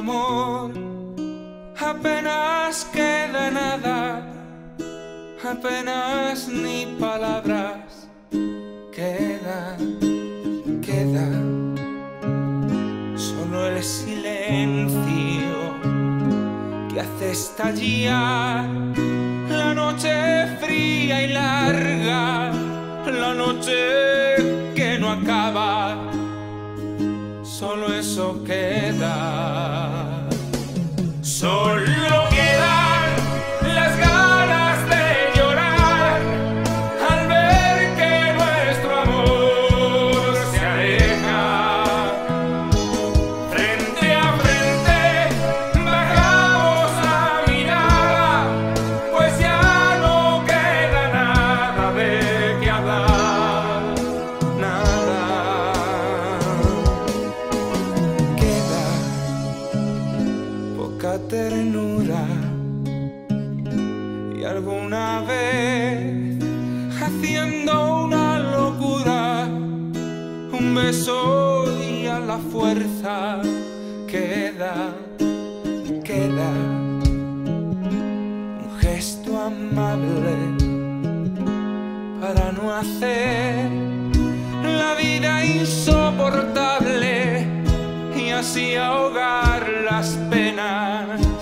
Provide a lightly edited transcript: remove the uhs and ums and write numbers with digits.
amor apenas queda nada, apenas ni palabras queda solo el silencio que hace estallar la noche fría y larga, la noche que no acaba. Solo eso queda, solo quedan las ganas de llorar al ver que nuestro amor se aleja. Frente a frente bajamos la mirada, pues ya no queda nada de qué hablar, nada. Poca ternura y alguna vez haciendo una locura, un beso y a la fuerza queda un gesto amable para no hacer la vida insoportable y así ahogar las penas.